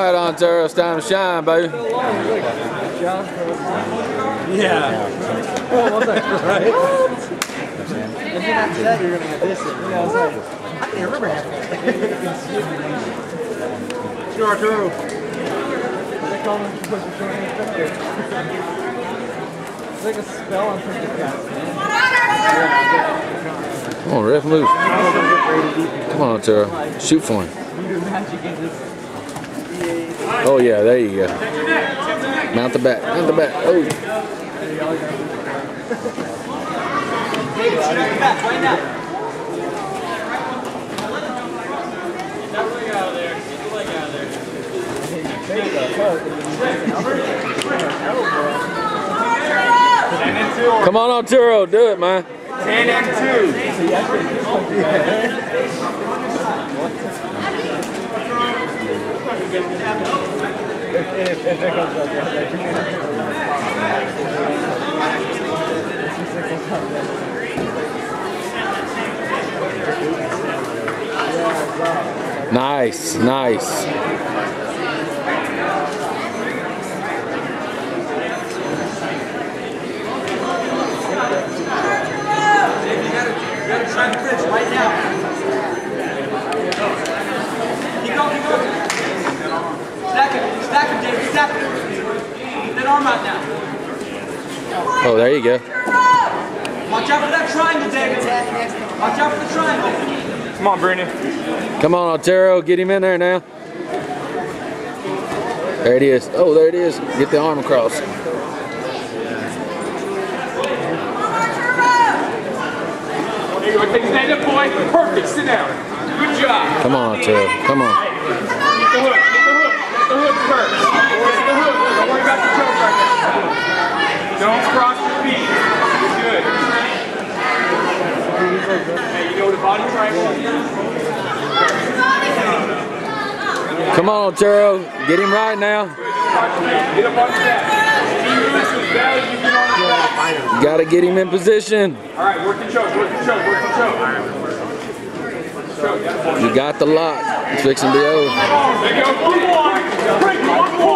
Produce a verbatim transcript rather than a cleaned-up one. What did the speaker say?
right, Arturo, it's time to shine, baby. Yeah. Well, right? And then after that, you're gonna have this. And I was like, I can't remember half of it. Sure, Arturo. They call him to push the short hand. It's like a spell on push the cast, man. Come on, ref, move. Come on, Arturo. Shoot for him. Oh, yeah, there you go. Mount the back. Mount the back. Oh. Come on, Arturo. Do it, man. ten and two. Nice, nice. Try the bridge right now. Keep going, keep going. Stack it, stack it, David, stack it. That arm out now. Oh, there you go. Watch out for that triangle, David. Watch out for the triangle. Come on, Brandon. Come on, Arturo. Get him in there now. There it is. Oh, there it is. Get the arm across. There you go. Take stand up, boy. Perfect. Sit down. Good job. Come on, Arturo. Come on. Get the hook. Get the hook. Get the hook first. Get the hook. Don't worry about the choke right now. Don't cross your feet. Good. Hey, you know the body triangle is? Come on, Arturo. Get him right now. Get up on the back. You got to get him in position. All right, work the choke, work the choke, work the choke. Choke, You got the lock. It's fixing to be over. There you go. One more. Break one more.